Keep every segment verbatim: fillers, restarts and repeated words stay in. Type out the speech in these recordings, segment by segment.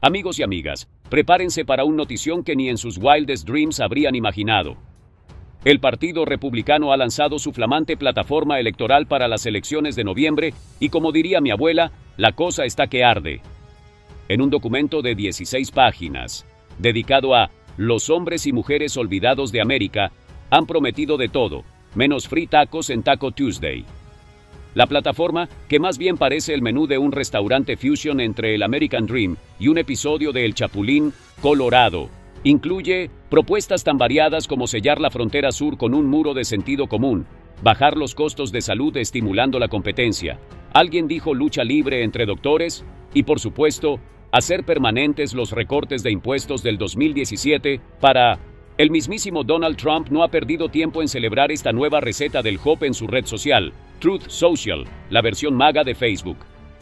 Amigos y amigas, prepárense para una notición que ni en sus wildest dreams habrían imaginado. El Partido Republicano ha lanzado su flamante plataforma electoral para las elecciones de noviembre y, como diría mi abuela, la cosa está que arde. En un documento de dieciséis páginas, dedicado a los hombres y mujeres olvidados de América, han prometido de todo, menos free tacos en Taco Tuesday. La plataforma, que más bien parece el menú de un restaurante fusion entre el American Dream y un episodio de El Chapulín Colorado, incluye propuestas tan variadas como sellar la frontera sur con un muro de sentido común, bajar los costos de salud estimulando la competencia, alguien dijo lucha libre entre doctores y, por supuesto, hacer permanentes los recortes de impuestos del dos mil diecisiete para... El mismísimo Donald Trump no ha perdido tiempo en celebrar esta nueva receta del Hope en su red social, Truth Social, la versión maga de Facebook.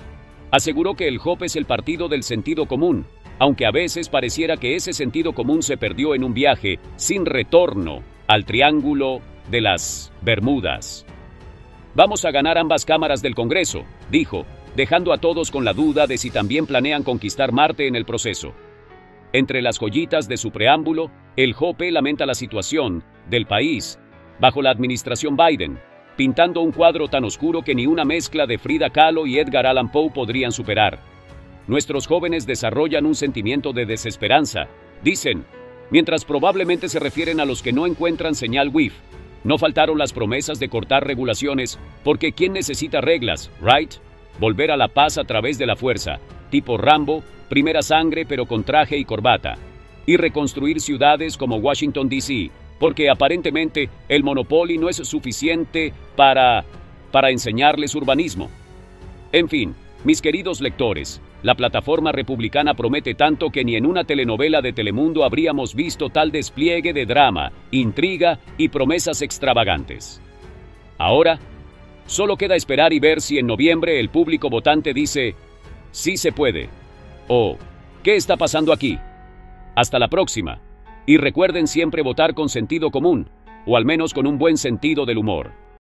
Aseguró que el Hope es el partido del sentido común, aunque a veces pareciera que ese sentido común se perdió en un viaje sin retorno al Triángulo de las Bermudas. Vamos a ganar ambas cámaras del Congreso, dijo, dejando a todos con la duda de si también planean conquistar Marte en el proceso. Entre las joyitas de su preámbulo, el Hope lamenta la situación del país bajo la administración Biden, pintando un cuadro tan oscuro que ni una mezcla de Frida Kahlo y Edgar Allan Poe podrían superar. Nuestros jóvenes desarrollan un sentimiento de desesperanza, dicen, mientras probablemente se refieren a los que no encuentran señal Wi-Fi. No faltaron las promesas de cortar regulaciones, porque ¿quién necesita reglas, right? Volver a la paz a través de la fuerza, tipo Rambo, primera sangre pero con traje y corbata. Y reconstruir ciudades como Washington D C, porque aparentemente el Monopoly no es suficiente para... para enseñarles urbanismo. En fin, mis queridos lectores, la plataforma republicana promete tanto que ni en una telenovela de Telemundo habríamos visto tal despliegue de drama, intriga y promesas extravagantes. Ahora, solo queda esperar y ver si en noviembre el público votante dice, sí se puede, o ¿qué está pasando aquí? Hasta la próxima, y recuerden siempre votar con sentido común, o al menos con un buen sentido del humor.